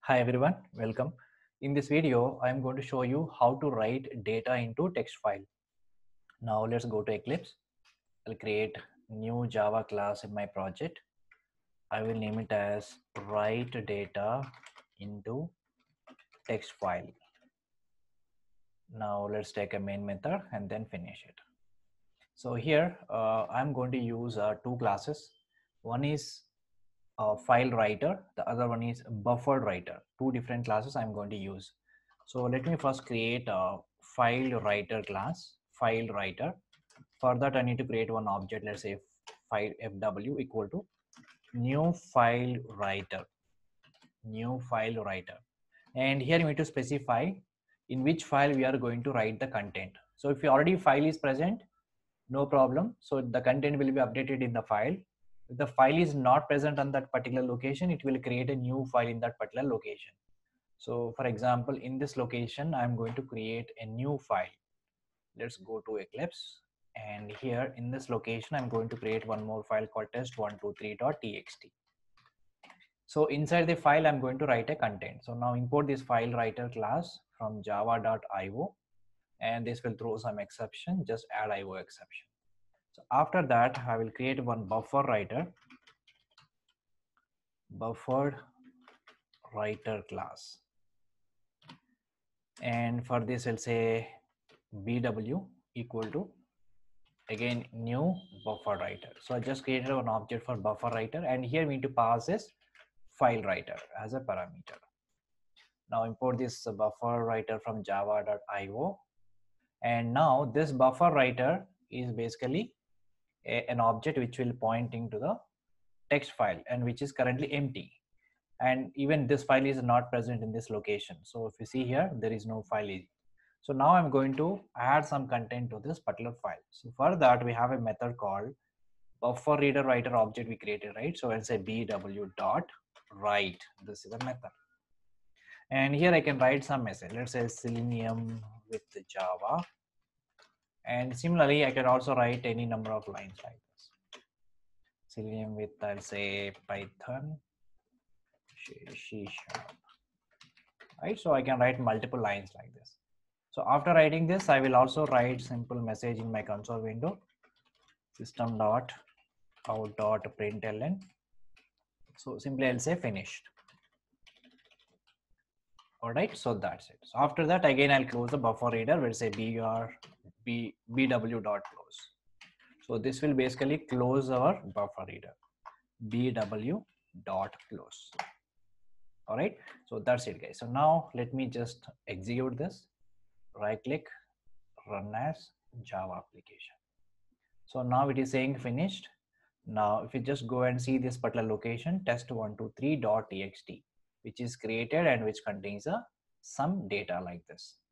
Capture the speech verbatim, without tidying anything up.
Hi everyone, welcome. In this video, I am going to show you how to write data into text file. Now let's go to Eclipse. I'll create new Java class in my project. I will name it as write data into text file. Now let's take a main method and then finish it. So here uh, I'm going to use uh, two classes. One is uh, file writer, the other one is buffer writer. Two different classes I'm going to use. So let me first create a file writer class, file writer. For that I need to create one object. Let's say file fw equal to new file writer, new file writer. And here you need to specify in which file we are going to write the content. So if already file is present, no problem. So the content will be updated in the file. If the file is not present on that particular location, it will create a new file in that particular location. So for example, in this location, I'm going to create a new file. Let's go to Eclipse. And here in this location, I'm going to create one more file called test one two three dot t x t. So inside the file, I'm going to write a content. So now import this file writer class from java dot i o, and this will throw some exception, just add I O exception. So after that, I will create one buffer writer, buffered writer class. And for this, I'll say B W equal to, again, new buffer writer. So I just created an object for buffer writer, and here we need to pass this file writer as a parameter. Now import this buffer writer from java dot i o. And now this buffer writer is basically a, an object which will point into the text file and which is currently empty. And even this file is not present in this location. So if you see here, there is no file. So now I'm going to add some content to this particular file. So for that, we have a method called buffer reader writer object we created, right? So I'll say bw dot write. This is a method. And here I can write some message. Let's say Selenium with Java. And similarly, I can also write any number of lines like this. Selenium with, I'll say Python, C sharp. Right? So I can write multiple lines like this. So after writing this, I will also write simple message in my console window, system dot out dot println. So simply I'll say finished. All right, so that's it. So after that, again, I'll close the buffer reader. We'll say br b bw dot close. So this will basically close our buffer reader, bw dot close. All right, so that's it, guys. So now let me just execute this. Right click, run as Java application. So now it is saying finished. Now if you just go and see this particular location, test one two three dot t x t, which is created and which contains a some data like this.